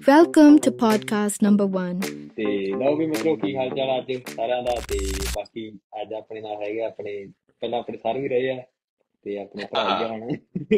Welcome to podcast number 1. ਤੇ ਲਓ ਵੀ ਮਿੱਤਰੋ, ਕੀ ਹਾਲ ਚਾਲ ਅੱਜ ਸਾਰਿਆਂ ਦਾ। ਤੇ ਬਾਕੀ ਅੱਜ ਆਪਣੇ ਨਾਲ ਹੈਗੇ ਆਪਣੇ ਪਹਿਲਾਂ ਆਪਣੇ ਸਰ ਵੀ ਰਹੇ ਆ ਤੇ ਆਪਣੇ ਭਰਾ ਹੀ ਆ ਹੁਣ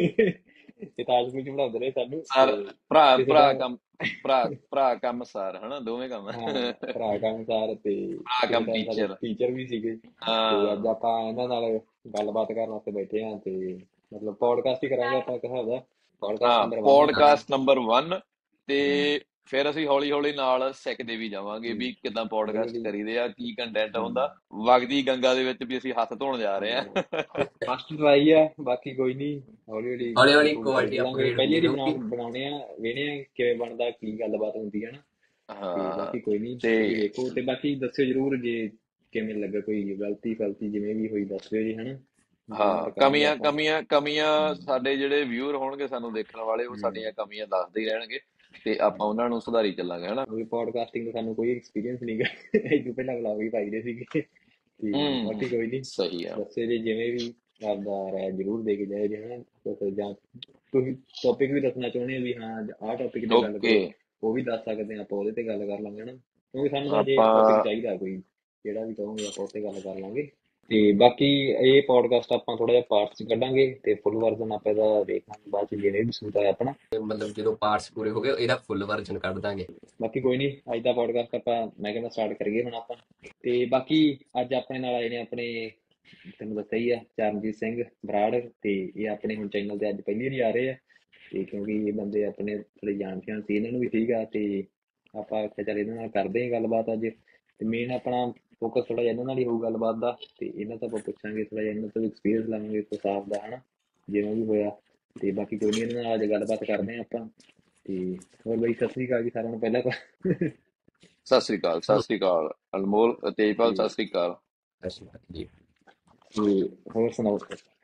ਤੇ ਤਾਜਪੁਰ ਚ ਬਣਾਉਂਦੇ ਰਹੇ ਸਾਨੂੰ। ਸਰ ਤੇ ਭਰਾ ਕਿਸੇ ਭਰਾ ਦਾ ਕੰਮ ਭਰਾ ਕੰਮ ਸਰ ਹਨਾ, ਦੋਵੇਂ ਕੰਮ ਹਾਂ ਭਰਾ ਕੰਮ ਸਾਰ ਤੇ ਭਰਾ ਕਿਸੇ ਕੰਮ ਦਾ ਸਾਡੇ ਟੀਚਰ। ਟੀਚਰ ਵੀ ਸੀਗੇ। ਤੇ ਅੱਜ ਹਾਂ ਆਪਾਂ ਇਹਨਾਂ ਨਾਲ ਗੱਲਬਾਤ ਕਰਨ ਵਾਸਤੇ ਬੈਠੇ ਹਾਂ ਤੇ ਮਤਲਬ ਪੌਡਕਾਸਟ ਹੀ ਕਰਾਂਗੇ ਆਪਾਂ ਇੱਕ ਹਿਸਾਬ ਦਾ। ਪੌਡਕਾਸਟ ਹਾਂ ਨੰਬਰ 1 ਹੈ ਆਪਣਾ। ਪੋਡਕਾਸਟ ਨੰਬਰ 1 ਤੇ ਫਿਰ ਅਸੀਂ ਹੌਲੀ ਹੌਲੀ ਨਾਲ ਸਿੱਖਦੇ ਵੀ ਜਾਵਾਂਗੇ ਵੀ ਕਿੱਦਾਂ ਹੌਲੀ ਪੋਡਕਾਸਟ ਹੌਲੀ ਕਰੀਦੇ ਆ, ਕੀ ਕੰਟੈਂਟ ਹੁੰਦਾ। ਵਗਦੀ ਗੰਗਾ ਦੇ ਵਿੱਚ ਵੀ ਅਸੀਂ ਹੱਥ ਧੋਣ ਜਾ ਰਹੇ ਆ। ਫਸਟ ਟਰਾਈ ਆ, ਬਾਕੀ ਕੋਈ ਨਹੀਂ, ਹੌਲੀ ਹੌਲੀ ਹੌਲੀ ਹੌਲੀ ਇੰਪਰੂਵ ਕੁਆਲਿਟੀ ਕਰਦੇ ਲਾਂਗੇ। ਅਪਗ੍ਰੇਡ ਪਹਿਲੀ ਹੁੰਦੀ ਵਾਰੀ ਰਹੂਗੀ। ਬਣਾਉਣੇ ਆ, ਵੇਖਦੇ ਆ ਕਿਵੇਂ ਬਣਦਾ, ਕੀ ਗੱਲਬਾਤ ਹੁੰਦੀ ਹੈ ਨਾ। ਤੇ ਹਾਂ ਬਾਕੀ ਕੋਈ ਨਹੀਂ, ਤੇ ਤੁਸੀਂ ਵੇਖੋ ਤੇ ਬਾਕੀ ਦੱਸਿਓ ਜ਼ਰੂਰ ਜੇ ਕਿਵੇਂ ਲੱਗਾ। ਕੋਈ ਗਲਤੀ ਫਲਤੀ ਜਿਵੇਂ ਵੀ ਹੋਈ ਦੱਸ ਦਿਓ ਜੀ, ਹਨਾ। ਹਾਂ ਇੰਪਲੀਮੈਂਟ ਕਰਾਂਗੇ ਕਮੀਆਂ ਆਪਾਂ। ਕਮੀਆਂ ਕਮੀਆਂ ਸਾਡੇ ਜਿਹੜੇ ਵਿਊਅਰ ਹੋਣਗੇ, ਸਾਨੂੰ ਦੇਖਣ ਵਾਲੇ, ਉਹ ਸਾਡੀਆਂ ਕਮੀਆਂ ਦੱਸਦੇ ਹੀ ਰਹਿਣਗੇ ਤੇ ਆਪਾਂ ਉਹਨਾਂ ਨੂੰ ਸੁਧਾਰੀ ਚੱਲਾਂਗੇ, ਹਨਾ। ਕੋਈ ਪੋਡਕਾਸਟਿੰਗ ਦਾ ਸਾਨੂੰ ਕੋਈ ਐਕਸਪੀਰੀਅੰਸ ਨਹੀਂਗਾ, ਇਹ ਤੋਂ ਪਹਿਲਾਂ ਵਲੌਗ ਹੀ ਪਾਈਦੇ ਸੀਗੇ। ਤੇ ਬਾਕੀ ਕੋਈ ਨਹੀਂ, ਸਹੀ ਆ। ਦੱਸਿਓ ਜੀ ਜਿਵੇਂ ਵੀ ਆਪਦਾ ਰਾਏ ਜ਼ਰੂਰ ਦੇ ਕੇ ਜਾਇਓ ਜੀ, ਹਨਾ। ਜਾਂ ਤੁਸੀਂ ਟੌਪਿਕ ਵੀ ਦੱਸਣਾ ਚਾਹੁੰਦੇ ਹੋ ਵੀ ਹਾਂ ਆਹ ਟੌਪਿਕ ਤੇ ਗੱਲ ਓਕੇ ਕਰੋ, ਉਹ ਵੀ ਦੱਸ ਸਕਦੇ ਹਾਂ, ਆਪਾਂ ਉਹਦੇ ਤੇ ਗੱਲ ਕਰ ਲਾਂਗੇ ਨਾ। ਕਿਉਂਕਿ ਸਾਨੂੰ ਤਾਂ ਜੇ ਟੌਪਿਕ ਆਪਾਂ ਚਾਹੀਦਾ ਕੋਈ, ਜਿਹੜਾ ਵੀ ਕਹੋਗੇ ਆਪਾਂ ਉੱਤੇ ਗੱਲ ਕਰ ਲਾਂਗੇ। ਤੇ ਬਾਕੀ ਇਹ ਪੌਡਕਾਸਟ ਆਪਾਂ ਥੋੜਾ ਜਿਹਾ ਪਾਰਟਸ ਕੱਢਾਂਗੇ ਤੇ ਫੁੱਲ ਵਰਜ਼ਨ ਆਪਾਂ ਇਹਦਾ ਦੇਖਾਂਗੇ ਬਾਅਦ ਚ, ਜਿਹਨੇ ਵੀ ਸੁਣਦਾ ਆਪਣਾ। ਮਤਲਬ ਜਦੋਂ ਪਾਰਟਸ ਪੂਰੇ ਹੋ ਗਏ ਇਹਦਾ ਫੁੱਲ ਵਰਜਨ ਕੱਢ ਦਾਂਗੇ। ਬਾਕੀ ਕੋਈ ਨਹੀਂ, ਅੱਜ ਦਾ ਪੌਡਕਾਸਟ ਆਪਾਂ ਮੈਂ ਕਹਿੰਦਾ ਸਟਾਰਟ ਕਰੀਏ ਹੁਣ ਆਪਾਂ। ਤੇ ਬਾਕੀ ਅੱਜ ਆਪਣੇ ਨਾਲ ਆਏ ਨੇ ਆਪਣੇ, ਤੈਨੂੰ ਦੱਸਿਆ ਹੀ ਆ, ਚਰਨਜੀਤ ਸਿੰਘ ਬਰਾੜ। ਤੇ ਇਹ ਆਪਣੇ ਹੁਣ ਚੈਨਲ ਤੇ ਅੱਜ ਪਹਿਲੀ ਵਾਰੀ ਆ ਰਹੇ ਆ। ਤੇ ਕਿਉਂਕਿ ਇਹ ਬੰਦੇ ਆਪਣੇ ਥੋੜੇ ਜਾਣ ਪਛਾਣ ਸੀ ਇਹਨਾਂ ਨੂੰ ਵੀ, ਠੀਕ ਆ। ਤੇ ਆਪਾਂ ਆਖਿਆ ਚੱਲ ਇਹਨਾਂ ਨਾਲ ਕਰਦੇ ਹਾਂ ਗੱਲਬਾਤ ਅੱਜ। ਤੇ ਮੇਨ ਆਪਣਾ ਫੋਕਸ ਥੋੜਾ ਜਿਹਾ ਇਹਨਾਂ ਨਾਲ ਹੀ ਹੋਊ ਗੱਲਬਾਤ ਦਾ। ਤੇ ਇਹਨਾਂ ਤੋਂ ਆਪਾਂ ਪੁੱਛਾਂਗੇ ਥੋੜਾ ਜਿਹਾ, ਇਹਨਾਂ ਤੋਂ ਐਕਸਪੀਰੀਅੰਸ ਲਾਵਾਂਗੇ ਕੁਛ ਆਪ ਦਾ, ਹਨਾ, ਜਿਵੇਂ ਵੀ ਹੋਇਆ। ਤੇ ਬਾਕੀ ਕੋਈ ਨਹੀਂ, ਇਹਨਾਂ ਨਾਲ ਅੱਜ ਗੱਲਬਾਤ ਕਰਦੇ ਹਾਂ ਆਪਾਂ। ਤੇ ਹੋਰ ਬਈ ਸਤਿ ਸ੍ਰੀ ਅਕਾਲ ਜੀ ਸਾਰਿਆਂ ਨੂੰ ਪਹਿਲਾਂ ਤਾਂ। ਸਤਿ ਸ੍ਰੀ ਅਕਾਲ, ਸਤਿ ਸ੍ਰੀ ਅਕਾਲ ਅਨਮੋਲ, ਤੇਜਪਾਲ, ਸਤਿ ਸ੍ਰੀ ਅਕਾਲ। ਜੀ ਤੇ ਹੋਰ ਸੁਣਾਓ।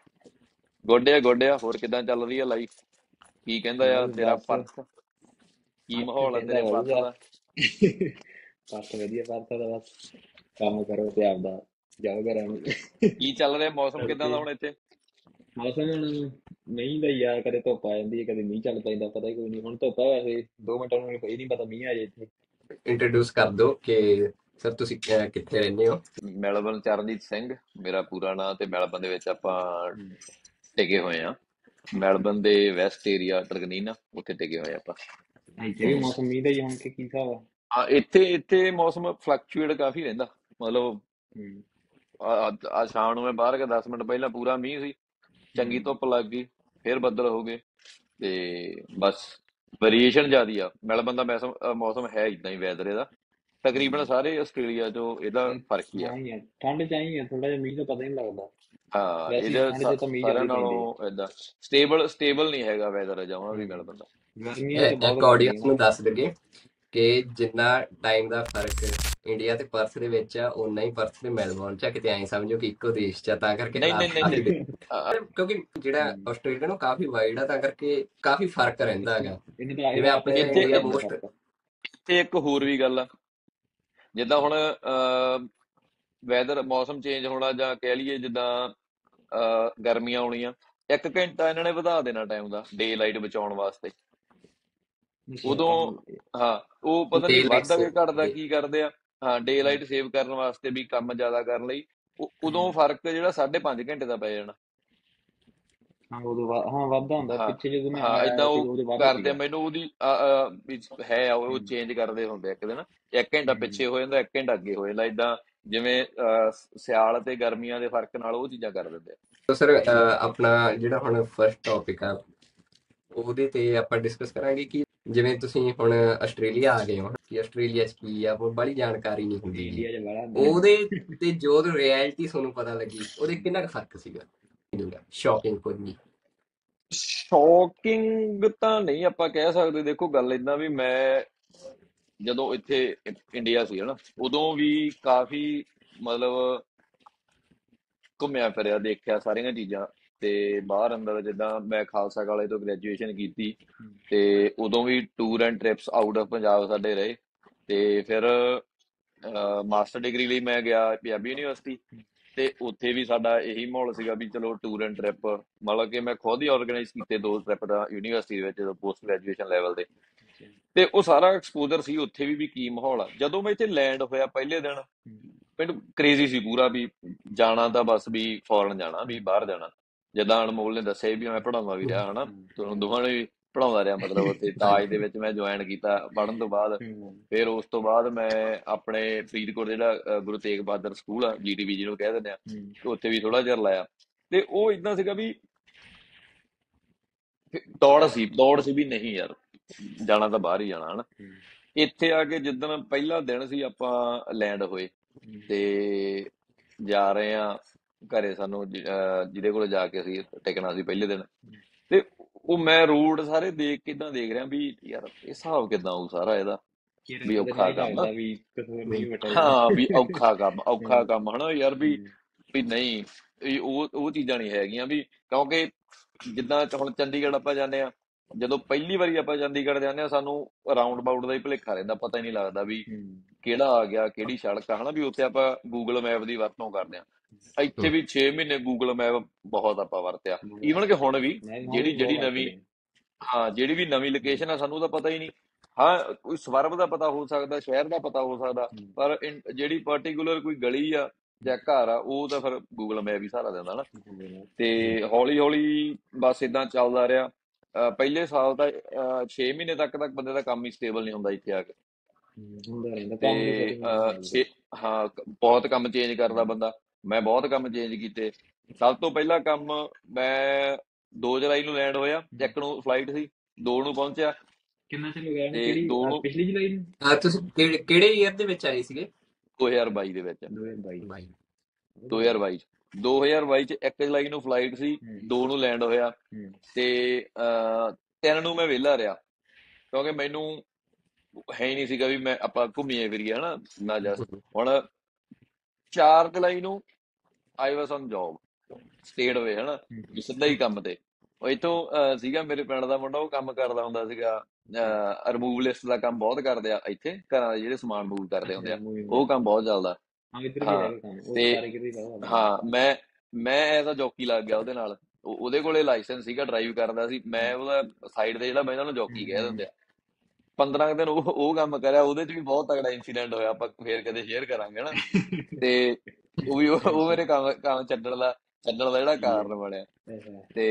ਗੋਡਿਆ ਹੋਰ ਕਿਦਾਂ ਚੱਲ ਰਹੀ ਆ ਲਾਈਫ? ਕੀ ਕਹਿੰਦਾ ਆ ਤੇਰਾ ਬਸ ਪਰਸ? ਕੀ ਪਰਸ ਮਾਹੌਲ ਆ ਕਹਿੰਦਾ ਤੇਰੇ ਪਰਸ ਹੋਊਗਾ। ਦਾ? ਪਰਸ ਵਧੀਆ, ਪਰਸ ਦਾ ਬਸ ਕੰਮ ਕਰੋ ਤੇ ਆਪਦਾ ਜਾਓ ਘਰਾਂ ਨੂੰ। ਕੀ ਚੱਲ ਰਿਹਾ? ਮੌਸਮ ਕਿਦਾਂ ਦਾ ਤੜਕੇ ਹੁਣ ਇੱਥੇ? ਮੌਸਮ ਹੁਣ ਮੀਂਹ ਦਾ ਹੀ ਆ, ਕਦੇ ਧੁੱਪ ਆ ਜਾਂਦੀ ਹੈ, ਕਦੇ ਮੀਂਹ ਚੱਲ ਪੈਂਦਾ, ਪਤਾ ਹੀ ਕੋਈ ਨਹੀਂ। ਹੁਣ ਧੁੱਪ ਆ, ਵੈਸੇ 2 ਮਿੰਟਾਂ ਨੂੰ ਕੋਈ ਨਹੀਂ ਪਤਾ ਮੀਂਹ ਆ ਜਾਏ ਇੱਥੇ। ਇੰਟਰੋਡਿਊਸ ਕਰ ਦਿਓ ਕਿ ਸਰ ਤੁਸੀਂ ਕਿੱਥੇ ਰਹਿੰਦੇ ਹੋ। ਮੈਲਬਰਨ, ਚਰਨਜੀਤ ਸਿੰਘ ਮੇਰਾ ਪੂਰਾ ਨਾਂ। ਤੇ ਮੈਲਬਰਨ ਦੇ ਵਿੱਚ ਆਪਾਂ ਟਿਕੇ ਹੋਏ ਆ। ਮੈਲਬਰਨ ਦੇ ਵੈਸਟ ਏਰੀਆ ਟਰਗਨੀਨਾ, ਉੱਥੇ ਟਿਕੇ ਹੋਏ ਆਪਾਂ। ਇੱਥੇ ਵੀ ਮੌਸਮ ਮੀਂਹ ਦਾ ਹੀ ਹੁਣ ਕਿ ਕੀ ਹਿਸਾਬ ਆ? ਹਾਂ ਇੱਥੇ ਮੌਸਮ ਫਲਕਚੁਏਟ ਕਾਫੀ ਰਹਿੰਦਾ। ਮਤਲਬ ਆ ਸ਼ਾਮ ਨੂੰ ਮੈਂ ਬਾਹਰ ਗਿਆ 10 ਮਿੰਟ ਪਹਿਲਾਂ ਪੂਰਾ ਮੀਂਹ ਸੀ, ਚੰਗੀ ਧੁੱਪ ਲੱਗ ਗਈ, ਫਿਰ ਬੱਦਲ ਹੋ ਗਏ। ਤੇ ਬਸ ਵੇਰੀਏਸ਼ਨ ਜ਼ਿਆਦੀ ਆ। ਮੈਲਬਰਨ ਦਾ ਮੌਸਮ ਹੈ ਇਦਾਂ ਹੀ, ਵੈਦਰ ਇਹਦਾ ਤਕਰੀਬਨ ਸਾਰੇ ਆਸਟ੍ਰੇਲੀਆ 'ਚੋਂ ਇਹਦਾ ਫਰਕ ਹੀ ਆ। ਆਹੀ ਆ, ਠੰਡ ਚ ਆਈ ਆ, ਥੋੜਾ ਜਿਹਾ ਮੀਂਹ ਦਾ ਪਤਾ ਹੀ ਨਹੀਂ ਲੱਗਦਾ। ਹਾਂ ਵੈਸੇ ਇਹਦਾ ਠੰਡ ਚ ਤਾਂ ਮੀਂਹ ਜ਼ਿਆਦਾ ਸਾਰਿਆਂ ਹੀ ਪੈਂਦੇ ਨਾਲੋਂ ਏਦਾਂ ਸਟੇਬਲ ਨਹੀਂ ਹੈਗਾ ਵੈਦਰ ਜਮਾਂ ਵੀ ਮੈਲਬਰਨ ਦਾ। ਗਰਮੀਆਂ ਚ ਬਹੁਤ ਇੱਕ ਗਰਮੀ ਹੈ ਆਡੀਅנס ਨਾ। ਨੂੰ ਦੱਸ ਦਈਏ ਕਿ ਜਿੰਨਾ ਟਾਈਮ ਦਾ ਫਰਕ ਇੰਡੀਆ ਤੇ ਪਰਥ ਦੇ ਵਿੱਚ ਆ, ਓਨਾ ਹੀ ਪਰਥ ਤੇ ਮੈਲਬੌਰਨ ਚ ਆ। ਕਿਤੇ ਐਂ ਸਮਝੋ ਕਿ ਇੱਕੋ ਦੇਸ਼ ਚ ਆ, ਤਾਂ ਕਰਕੇ ਨਹੀਂ ਹਾਲਾਤ ਨਹੀਂ ਨਹੀਂ ਕਾਫੀ ਨਹੀਂ ਕਿਉਂਕਿ ਜਿਹੜਾ ਆਸਟ੍ਰੇਲੀਆ ਨੂੰ ਕਾਫੀ ਵਾਈਡ ਆ, ਤਾਂ ਕਰਕੇ ਕਾਫੀ ਫਰਕ ਰਹਿੰਦਾ ਹੈਗਾ। ਇਹਨੇ ਤਾਂ ਜਿਵੇਂ ਆਪਣੇ ਇੱਥੇ ਇੰਡੀਆ ਮੋਸਟ ਇੱਥੇ ਇੱਕ ਹੋਰ ਵੀ ਗੱਲ ਆ, ਜਿੱਦਾਂ ਹੁਣ ਵੈਦਰ ਮੌਸਮ ਚੇਂਜ ਹੋਣਾ, ਜਾਂ ਕਹਿ ਲਈਏ ਜਿੱਦਾਂ ਗਰਮੀਆਂ ਆਉਣੀਆਂ, 1 ਘੰਟਾ ਇਹਨਾਂ ਨੇ ਵਧਾ ਦੇਣਾ ਟਾਈਮ ਦਾ ਡੇ ਲਾਈਟ ਬਚਾਉਣ ਵਾਸਤੇ। ਉਦੋਂ ਹਾਂ ਉਹ ਪਤਾ ਨਹੀਂ ਵੱਧਦਾ ਕਿ ਘਟਦਾ ਕੀ ਕਰਦੇ ਆ। ਹਾਂ ਡੇ ਲਾਈਟ ਸੇਵ ਕਰਨ ਵਾਸਤੇ ਵੀ, ਕੰਮ ਜ਼ਿਆਦਾ ਕਰਨ ਲਈ। ਉਦੋਂ ਫਰਕ ਜਿਹੜਾ 5.5 ਘੰਟੇ ਦਾ ਪੈ ਜਾਣਾ। ਹਾਂ ਵਾਧਾ ਹੁੰਦਾ ਪਿੱਛੇ ਜਦੋਂ ਮੈਂ ਹਾਂ ਏਦਾਂ ਆਇਆ ਸੀ ਉਹ ਉਦੋਂ ਵਾਧਾ ਕਰਦੇ ਆ। ਸੀਗਾ। ਮੈਨੂੰ ਉਹਦੀ ਹੈ ਉਹ ਚੇਂਜ ਕਰਦੇ ਹੁੰਦੇ ਇੱਕ ਦਿਨ, 1 ਘੰਟਾ ਪਿੱਛੇ ਹੋ ਜਾਂਦਾ, 1 ਘੰਟਾ ਅੱਗੇ ਹੋ ਜਾਂਦਾ। ਏਦਾਂ ਜਿਵੇਂ ਸਿਆਲ ਤੇ ਗਰਮੀਆਂ ਦੇ ਫਰਕ ਨਾਲ ਉਹ ਚੀਜ਼ਾਂ ਕਰ ਦਿੰਦੇ ਆ। ਸਰ ਆਪਣਾ ਜਿਹੜਾ ਹੁਣ ਫਸਟ ਟੌਪਿਕ ਆ, ਉਹਦੇ ਤੇ ਆਪਾਂ ਡਿਸਕਸ ਕਰਾਂਗੇ ਕਿ ਜਿਵੇਂ ਤੁਸੀਂ ਹੁਣ ਆਸਟ੍ਰੇਲੀਆ ਆ ਗਏ ਹੋ, ਕਿ ਆਸਟ੍ਰੇਲੀਆ 'ਚ ਕੀ ਆ, ਉਹ ਬੜੀ ਜਾਣਕਾਰੀ ਨਹੀਂ ਹੁੰਦੀ। ਇੰਡੀਆ ਚ ਬੜਾ ਉਹਦੇ ਤੇ ਜੋ ਰਿਐਲਿਟੀ ਤੁਹਾਨੂੰ ਪਤਾ ਲੱਗੀ, ਉਹਦੇ ਕਿੰਨਾ ਕੁ ਫਰਕ ਸੀਗਾ? ਸ਼ੌਕਿੰਗ ਕੋਈ ਨਹੀਂ। ਸ਼ੌਕਿੰਗ ਤਾਂ ਨਹੀਂ ਆਪਾਂ ਕਹਿ ਸਕਦੇ। ਦੇਖੋ ਗੱਲ ਏਦਾਂ ਵੀ, ਮੈਂ ਜਦੋਂ ਇੱਥੇ ਇੰਡੀਆ ਸੀ ਹਨਾ, ਉਦੋਂ ਵੀ ਕਾਫੀ ਮਤਲਬ ਘੁੰਮਿਆ ਫਿਰਿਆ, ਦੇਖਿਆ ਸਾਰੀਆਂ ਚੀਜ਼ਾਂ। ਤੇ ਬਾਹਰ ਅੰਦਰ ਜਿੱਦਾਂ ਮੈਂ ਖਾਲਸਾ ਕਾਲਜ ਤੋਂ ਗ੍ਰੈਜੂਏਸ਼ਨ ਕੀਤੀ, ਤੇ ਉਦੋਂ ਵੀ tour and trips out of Punjab ਸਾਡੇ ਰਹੇ। ਤੇ ਫਿਰ ਮਾਸਟਰ ਡਿਗਰੀ ਲਈ ਮੈਂ ਗਿਆ ਪੰਜਾਬੀ ਯੂਨੀਵਰਸਿਟੀ, ਤੇ ਉੱਥੇ ਵੀ ਸਾਡਾ ਇਹੀ ਮਾਹੌਲ ਸੀਗਾ ਵੀ ਚਲੋ ਟੂਰ ਐਂਡ ਟ੍ਰਿਪ। ਮਤਲਬ ਕਿ ਮੈਂ ਖੁਦ ਹੀ ਆਰਗੇਨਾਈਜ਼ ਕੀਤੇ 2 ਟ੍ਰਿਪ ਦਾ ਯੂਨੀਵਰਸਿਟੀ ਦੇ ਵਿੱਚ, ਪੋਸਟ ਗ੍ਰੈਜੂਏਸ਼ਨ ਲੈਵਲ ਦੇ। ਤੇ ਉਹ ਸਾਰਾ ਐਕਸਪੋਜ਼ਰ ਸੀ ਉੱਥੇ ਵੀ ਕੀ ਮਾਹੌਲ ਆ। ਜਦੋਂ ਮੈਂ ਇੱਥੇ ਲੈਂਡ ਹੋਇਆ ਪਹਿਲੇ ਦਿਨ, ਮੈਨੂੰ ਕ੍ਰੇਜ਼ੀ ਸੀ ਪੂਰਾ ਵੀ ਜਾਣਾ ਤਾਂ ਬਸ ਵੀ ਫੋਰਨ ਜਾਣਾ, ਵੀ ਬਾਹਰ ਜਾਣਾ। ਜਿੱਦਾਂ ਅਨਮੋਲ ਨੇ ਦੱਸਿਆ ਵੀ ਮੈਂ ਪੜਾਉਂਦਾ ਵੀ ਰਿਹਾ ਹਨਾ, ਤੁਹਾਨੂੰ ਦੋਵਾਂ ਨੇ ਵੀ ਪੜਾਉਂਦਾ ਰਿਹਾ। ਮਤਲਬ ਉੱਥੇ ਤਾਜ ਦੇ ਵਿੱਚ ਮੈਂ ਜੁਆਇਨ ਕੀਤਾ ਪੜ੍ਹਨ ਤੋਂ ਬਾਅਦ। ਫਿਰ ਉਸ ਤੋਂ ਬਾਅਦ ਮੈਂ ਆਪਣੇ ਫਰੀਦਕੋਟ ਜਿਹੜਾ ਗੁਰੂ ਤੇਗ ਬਹਾਦਰ ਸਕੂਲ ਆ, GTV ਜਿਹਨੂੰ ਕਹਿ ਦਿੰਦੇ ਆ, ਉੱਥੇ ਵੀ ਥੋੜਾ ਚਿਰ ਲਾਇਆ। ਤੇ ਉਹ ਇਦਾਂ ਸੀਗਾ ਵੀ ਦੌੜ ਸੀ ਵੀ ਨਹੀਂ ਯਾਰ ਜਾਣਾ ਤਾਂ ਬਾਹਰ ਹੀ ਜਾਣਾ ਹਨਾ। ਇੱਥੇ ਆ ਕੇ ਜਿੱਦਣ ਪਹਿਲਾ ਦਿਨ ਸੀ ਆਪਾਂ ਲੈਂਡ ਹੋਏ ਤੇ ਜਾ ਰਹੇ ਆ ਘਰੇ, ਸਾਨੂੰ ਜਿਹਦੇ ਕੋਲ ਜਾ ਕੇ ਅਸੀਂ ਟਿਕਣਾ ਸੀ ਪਹਿਲੇ ਦਿਨ। ਤੇ ਉਹ ਮੈਂ ਰੋਡ ਸਾਰੇ ਦੇਖ ਕੇ ਇਦਾਂ ਦੇਖ ਰਿਹਾ ਵੀ ਯਾਰ ਇਹ ਹਿਸਾਬ ਕਿੱਦਾਂ ਹੋਊ ਸਾਰਾ ਇਹਦਾ, ਵੀ ਔਖਾ ਕੰਮ। ਹਾਂ ਵੀ ਔਖਾ ਕੰਮ ਹਨਾ ਯਾਰ, ਵੀ ਨਹੀਂ ਉਹ ਚੀਜ਼ਾਂ ਨਹੀਂ ਹੈਗੀਆਂ ਵੀ। ਕਿਉਂਕਿ ਜਿੱਦਾਂ ਹੁਣ ਚੰਡੀਗੜ੍ਹ ਆਪਾਂ ਜਾਂਦੇ ਆ, ਜਦੋਂ ਪਹਿਲੀ ਵਾਰੀ ਆਪਾਂ ਚੰਡੀਗੜ੍ਹ ਜਾਂਦੇ ਆ ਸਾਨੂੰ ਰਾਉਂਡ ਅਬਾਊਟ ਦਾ ਹੀ ਭੁਲੇਖਾ ਰਹਿੰਦਾ, ਪਤਾ ਹੀ ਨਹੀਂ ਲੱਗਦਾ ਵੀ ਕਿਹੜਾ ਆ ਗਿਆ, ਕਿਹੜੀ ਸੜਕ ਆ ਹਨਾ। ਵੀ ਉੱਥੇ ਆਪਾਂ ਗੂਗਲ ਮੈਪ ਦੀ ਵਰਤੋਂ ਕਰਦੇ ਆ। ਇੱਥੇ ਵੀ 6 ਮਹੀਨੇ ਗੂਗਲ ਮੈਪ ਬਹੁਤ ਆਪਾਂ ਵਰਤਿਆ। ਈਵਨ ਕਿ ਹੁਣ ਵੀ ਜਿਹੜੀ ਵੀ ਨਵੀਂ ਲੋਕੇਸ਼ਨ ਆ ਸਾਨੂੰ ਉਹਦਾ ਪਤਾ ਹੀ ਨਹੀਂ। ਹਾਂ ਕੋਈ ਸਵਰਬ ਦਾ ਪਤਾ ਹੋ ਸਕਦਾ, ਸ਼ਹਿਰ ਦਾ ਪਤਾ ਹੋ ਸਕਦਾ, ਪਰ ਜਿਹੜੀ ਪਾਰਟੀਕੂਲਰ ਕੋਈ ਗਲੀ ਆ ਜਾਂ ਘਰ ਆ ਉਹ ਤਾਂ ਫਿਰ ਗੂਗਲ ਮੈਪ ਹੀ ਸਹਾਰਾ ਦਿੰਦਾ ਨਾ। ਤੇ ਹੌਲੀ ਹੌਲੀ ਬਸ ਇਦਾਂ ਚੱਲਦਾ ਰਿਹਾ। ਪਹਿਲੇ ਸਾਲ ਤਾਂ 6 ਮਹੀਨੇ ਤੱਕ ਬੰਦੇ ਦਾ ਕੰਮ ਹੀ ਸਟੇਬਲ ਨਹੀਂ ਹੁੰਦਾ ਇੱਥੇ ਆ ਕੇ। ਤੇ ਹਾਂ ਬਹੁਤ ਕੰਮ ਚੇਂਜ ਕਰਦਾ ਬੰਦਾ। ਮੈਂ ਬਹੁਤ ਕੰਮ ਚੇਂਜ ਕੀਤੇ। ਸਭ ਤੋਂ ਪਹਿਲਾ ਕੰਮ, ਮੈਂ 2 ਜੁਲਾਈ ਨੂੰ ਲੈਂਡ ਹੋਇਆ, 1 ਨੂੰ ਫਲਾਈਟ ਸੀ, 2 ਨੂੰ ਪਹੁੰਚਿਆ। ਕਿੰਨਾ ਚਿਰ ਹੋ ਗਿਆ ਤੇ 2 ਨੂੰ ਪਿਛਲੀ ਜੁਲਾਈ ਨੂੰ? ਤੁਸੀਂ ਕਿਹੜੇ ਈਅਰ ਦੇ ਵਿੱਚ ਆਏ ਸੀਗੇ? 2022 ਦੇ ਵਿੱਚ। 2022 ਚ 1 ਜੁਲਾਈ ਨੂੰ ਫਲਾਈਟ ਸੀ, 2 ਨੂੰ ਲੈਂਡ ਹੋਇਆ ਤੇ 3 ਨੂੰ ਮੈਂ ਵਿਹਲਾ ਰਿਹਾ। ਕਿਉਂਕਿ ਮੈਨੂੰ ਹੈ ਹੀ ਨਹੀਂ ਸੀਗਾ ਵੀ ਮੈਂ ਆਪਾਂ ਘੁੰਮੀਏ ਫਿਰੀਏ ਹਨਾ ਨਾ ਜਸਟ। ਹੁਣ 4 ਜੁਲਾਈ ਨੂੰ I was on job, state ਹੋਏ ਹਨਾ, ਸਿੱਧਾ ਹੀ ਕੰਮ ਤੇ। ਉਹ ਇੱਥੋਂ ਸੀਗਾ ਮੇਰੇ ਪਿੰਡ ਦਾ ਮੁੰਡਾ, ਉਹ ਕੰਮ ਕਰਦਾ ਹੁੰਦਾ ਸੀਗਾ ਰਿਮੂਵ ਲਿਸਟ ਦਾ ਕੰਮ ਬਹੁਤ ਕਰਦੇ ਆ ਇੱਥੇ, ਘਰਾਂ ਦੇ ਜਿਹੜੇ ਸਮਾਨ ਮੂਵ ਕਰਦੇ ਹੁੰਦੇ ਆ, ਉਹ ਕੰਮ ਬਹੁਤ ਚੱਲਦਾ। ਹਾਂ ਤੇ ਹਾਂ ਮੈਂ ਐਜ਼ ਅ ਜੌਕੀ ਲੱਗ ਗਿਆ ਉਹਦੇ ਨਾਲ। ਉਹਦੇ ਕੋਲੇ ਲਾਇਸੈਂਸ ਸੀਗਾ, ਡਰਾਈਵ ਕਰਦਾ ਸੀ। ਮੈਂ ਉਹਦਾ ਸਾਈਡ ਤੇ ਜਿਹੜਾ ਬਹਿੰਦਾ ਉਹਨੂੰ ਜੌਕੀ ਕਹਿ ਦਿੰਦੇ ਆ। 15 ਦਿਨ ਉਹ ਕੰਮ ਕਰਿਆ। ਉਹਦੇ ਚ ਵੀ ਬਹੁਤ ਤਗੜਾ ਇੰਸੀਡੈਂਟ ਹੋਇਆ, ਆਪਾਂ ਫੇਰ ਕਦੇ ਸ਼ੇਅਰ ਕਰਾਂਗੇ ਨਾ। ਤੇ ਉਹ ਮੇਰੇ ਕੰਮ ਛੱਡਣ ਦਾ ਜਿਹੜਾ ਕਾਰਨ ਬਣਿਆ। ਤੇ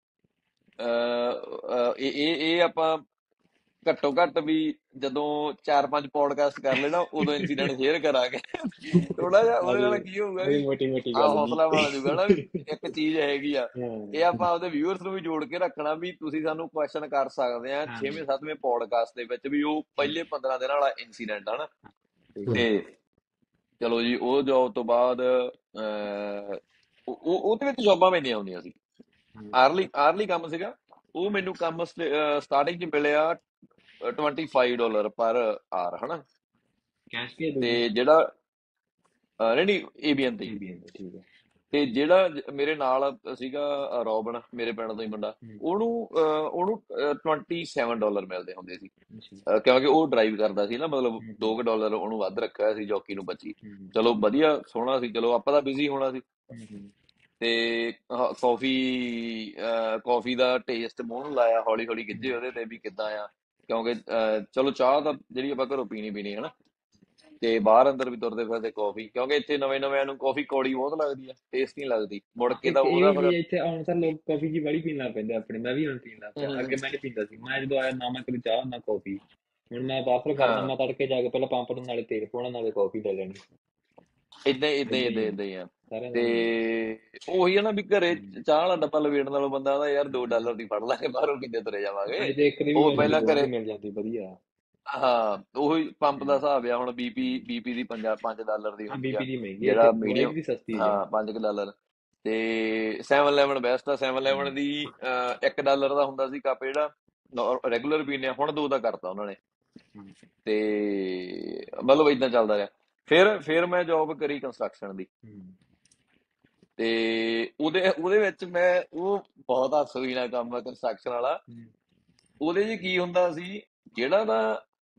ਇਹ ਆਪਾਂ ਘੱਟੋ ਘੱਟ ਵੀ ਜਦੋਂ 4-5 ਪੋਡਕਾਸਟ ਕਰ ਲੈਣਾ ਉਦੋਂ ਇੰਸੀਡੈਂਟ ਸ਼ੇਅਰ ਕਰਾਂਗੇ। ਥੋੜਾ ਜਿਹਾ ਉਹਦੇ ਨਾਲ ਕੀ ਹੋਊਗਾ ਵੀ ਹੌਸਲਾ ਬਣ ਜਾਊਗਾ ਨਾ, ਵੀ ਇੱਕ ਚੀਜ਼ ਹੈਗੀ ਆ। ਇਹ ਆਪਾਂ ਆਪਦੇ ਵਿਊਅਰਸ ਨੂੰ ਵੀ ਜੋੜ ਕੇ ਰੱਖਣਾ ਵੀ ਤੁਸੀਂ ਸਾਨੂੰ ਕੁਐਸਚਨ ਕਰ ਸਕਦੇ ਆ 6ਵੇਂ-7ਵੇਂ ਪੋਡਕਾਸਟ ਦੇ ਵਿੱਚ ਵੀ ਉਹ ਪਹਿਲੇ 15 ਦਿਨਾਂ ਵਾਲਾ ਇੰਸੀਡੈਂਟ ਆ ਨਾ। ਤੇ ਚਲੋ ਜੀ, ਉਹ ਜੌਬ ਤੋਂ ਬਾਅਦ ਉਹਦੇ ਵਿੱਚ ਜੌਬਾਂ ਮੈਨੀਆਂ ਹੁੰਦੀਆਂ ਸੀ। ਆਰਲੀ ਕੰਮ ਸੀਗਾ ਉਹ। ਮੈਨੂੰ ਕੰਮ ਸਟਾਰਟਿੰਗ ਚ ਮਿਲਿਆ $25 ਪਰ ਆਰ ਹਨਾ। ਤੇ ਜਿਹੜਾ ਨਹੀਂ ABN ਤੇ। ਤੇ ਜਿਹੜਾ ਮੇਰੇ ਨਾਲ ਸੀਗਾ ਰੋਬਨ, ਮੇਰੇ ਪਿੰਡ ਦਾ ਹੀ ਮੁੰਡਾ, ਉਹਨੂੰ $27 ਮਿਲਦੇ ਹੁੰਦੇ ਸੀ। ਕਿਉਂਕਿ ਉਹ ਡਰਾਈਵ ਕਰਦਾ ਸੀ ਨਾ, ਮਤਲਬ $2 ਉਹਨੂੰ ਵੱਧ ਰੱਖਿਆ ਸੀ, ਜੌਕੀ ਨੂੰ 25। ਚਲੋ ਵਧੀਆ ਸੋਹਣਾ ਸੀ। ਚਲੋ ਆਪਾਂ ਤਾਂ ਬਿਜ਼ੀ ਹੋਣਾ ਸੀ। ਤੇ ਕਾਫੀ ਦਾ ਟੇਸਟ ਮੂੰਹ ਨੂੰ ਲਾਇਆ, ਹੌਲੀ ਹੌਲੀ ਗਿੱਝੇ ਉਹਦੇ ਤੇ ਵੀ ਕਿੱਦਾਂ ਆ। ਕਿਉਂਕਿ ਚਲੋ ਚਾਹ ਤਾਂ ਜਿਹੜੀ ਆਪਾਂ ਘਰੋਂ ਪੀਣੀ ਹਨਾ, ਤੇ ਬਾਹਰ ਅੰਦਰ ਵੀ ਤੁਰਦੇ ਫਿਰਦੇ ਕਾਫੀ। ਕਿਉਂਕਿ ਇੱਥੇ ਨਵੇਂ ਨੂੰ ਕਾਫੀ ਕੌੜੀ ਬਹੁਤ ਲੱਗਦੀ ਆ, ਟੇਸਟ ਨਹੀਂ ਲੱਗਦੀ ਮੁੜ ਕੇ ਤਾਂ ਉਹਦਾ। ਇੱਥੇ ਆਉਣ ਸਾਰ ਲੋਕ ਕਾਫੀ ਜੀ ਬੜੀ ਪੀਣ ਲੱਗ ਪੈਂਦੇ ਆਪਣੇ। ਮੈਂ ਵੀ ਹੁਣ ਪੀਣ ਲੱਗ ਪਿਆ। ਅੱਗੇ ਮੈਂ ਨੀ ਪੀਂਦਾ ਸੀ। ਮੈਂ ਜਦੋਂ ਆਇਆ ਨਾ ਮੈਂ ਕਦੇ ਚਾਹ ਨਾ ਕਾਫੀ। ਹੁਣ ਮੈਂ ਵਾਫਰ ਕਰਦਾ, ਮੈਂ ਤੜਕੇ ਜਾ ਕੇ ਪਹਿਲਾਂ ਪੰਪ ਤੋਂ ਨਾਲੇ ਤੇਲ ਪਾਉਣਾ ਨਾਲੇ ਕਾਫੀ ਲੈ ਲੈਣੀ। ਏਦਾਂ ਹੀ ਆ। ਤੇ ਉਹੀ ਆ ਨਾ ਵੀ ਘਰੇ ਚਾਹ ਵਾਲਾ ਡੱਬਾ ਲਵੇੜਨ ਨਾਲੋਂ ਬੰਦਾ ਆਂਦਾ ਯਾਰ $2 ਦੀ ਫੜ ਲਾਂਗੇ, ਬਾਹਰੋਂ ਕਿੰਨੇ ਤੁਰੇ ਜਾਵਾਂਗੇ। ਉਹ ਪਹਿਲਾਂ ਘਰੇ ਮਿਲ ਜਾਂਦੀ ਵਧੀਆ। ਹਾਂ ਉਹੀ ਪੰਪ ਦਾ ਹਿਸਾਬ ਆ। ਹੁਣ BP ਦੀ $5 ਦੀ ਹੁੰਦੀ ਆ, ਜਿਹੜਾ ਮੀਡੀਅਮ ਹਾਂ $5 ਤੇ 7-Eleven ਬੈਸਟ ਆ। 7-Eleven ਦੀ $1 ਦਾ ਹੁੰਦਾ ਸੀ ਕੱਪ, ਜਿਹੜਾ ਰੈਗੂਲਰ ਪੀਂਦੇ ਆ। ਹੁਣ 2 ਦਾ ਕਰਤਾ ਉਹਨਾਂ ਨੇ। ਤੇ ਮਤਲਬ ਏਦਾਂ ਚੱਲਦਾ ਰਿਹਾ। ਫਿਰ ਮੈਂ ਜੌਬ ਕਰੀ ਕੰਸਟਰਕਸ਼ਨ ਦੀ। ਤੇ ਉਹਦੇ ਵਿੱਚ ਮੈਂ ਉਹ ਬਹੁਤ ਹਾਸੋਹੀਣਾ ਕੰਮ ਆ ਕੰਸਟਰਕਸ਼ਨ ਵਾਲਾ। ਉਹਦੇ ਚ ਕੀ ਹੁੰਦਾ ਸੀ, ਜਿਹੜਾ ਨਾ